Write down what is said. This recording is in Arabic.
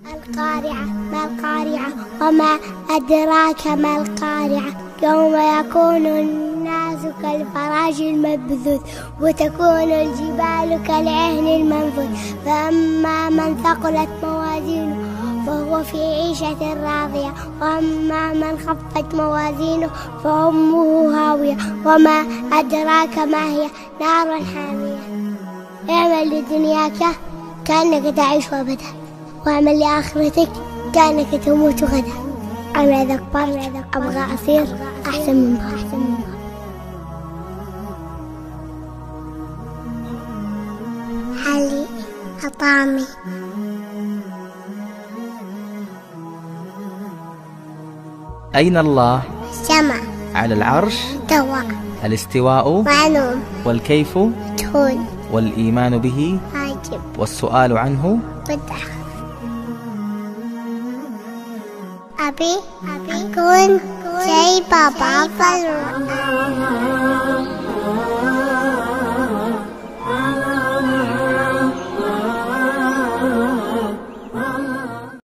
القارعة ما القارعة وما أدراك ما القارعة يوم يكون الناس كالفراش المبثوث وتكون الجبال كالعهن المنفوث فأما من ثقلت موازينه فهو في عيشة راضية وأما من خفت موازينه فأمه هاوية وما أدراك ما هي نار حامية. اعمل لدنياك كأنك تعيش أبدا واعمل لآخرتك كأنك تموت غدا. أنا إذا كبرت أبغى أصير أحسن من بابا. حلي طعمي أين الله؟ السماء على العرش توا الاستواء معلوم والكيف تهون والإيمان به واجب والسؤال عنه بدعة. أبي أكون زي بابا فلو.